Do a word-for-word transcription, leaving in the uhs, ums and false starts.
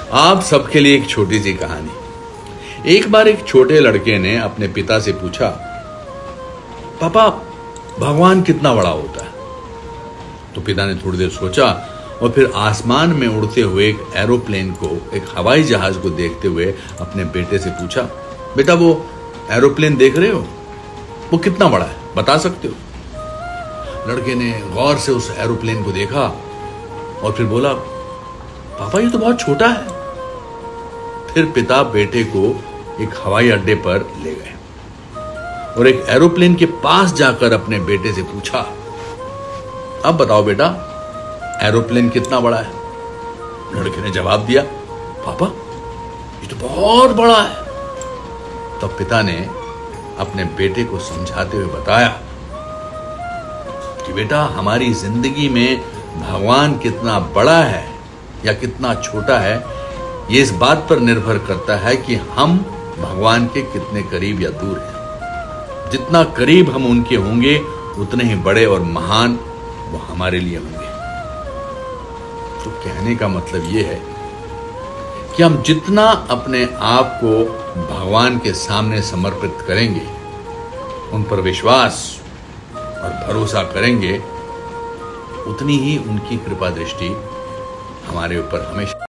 आप सबके लिए एक छोटी सी कहानी। एक बार एक छोटे लड़के ने अपने पिता से पूछा, पापा भगवान कितना बड़ा होता है? तो पिता ने थोड़ी देर सोचा और फिर आसमान में उड़ते हुए एक एरोप्लेन को, एक हवाई जहाज को देखते हुए अपने बेटे से पूछा, बेटा वो एरोप्लेन देख रहे हो, वो कितना बड़ा है, बता सकते हो? लड़के ने गौर से उस एरोप्लेन को देखा और फिर बोला, पापा ये तो बहुत छोटा है। फिर पिता बेटे को एक हवाई अड्डे पर ले गए और एक एरोप्लेन के पास जाकर अपने बेटे से पूछा, अब बताओ बेटा एरोप्लेन कितना बड़ा है? लड़के ने जवाब दिया, पापा ये तो बहुत बड़ा है। तब पिता ने अपने बेटे को समझाते हुए बताया कि बेटा हमारी जिंदगी में भगवान कितना बड़ा है या कितना छोटा है, ये इस बात पर निर्भर करता है कि हम भगवान के कितने करीब या दूर हैं। जितना करीब हम उनके होंगे उतने ही बड़े और महान वो हमारे लिए होंगे। तो कहने का मतलब ये है कि हम जितना अपने आप को भगवान के सामने समर्पित करेंगे, उन पर विश्वास और भरोसा करेंगे, उतनी ही उनकी कृपा दृष्टि हमारे ऊपर हमेशा